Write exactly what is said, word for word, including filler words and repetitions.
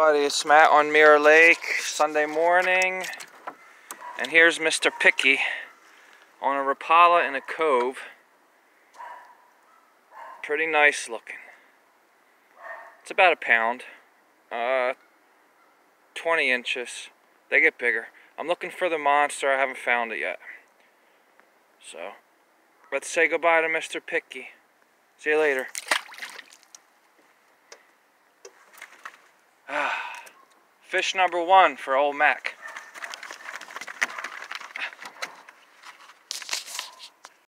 everybody, it's Matt on Mirror Lake, Sunday morning, and here's Mister Picky on a Rapala in a cove. Pretty nice looking. It's about a pound, uh, twenty inches. They get bigger. I'm looking for the monster, I haven't found it yet. So, let's say goodbye to Mister Picky. See you later. Fish number one for old Mac.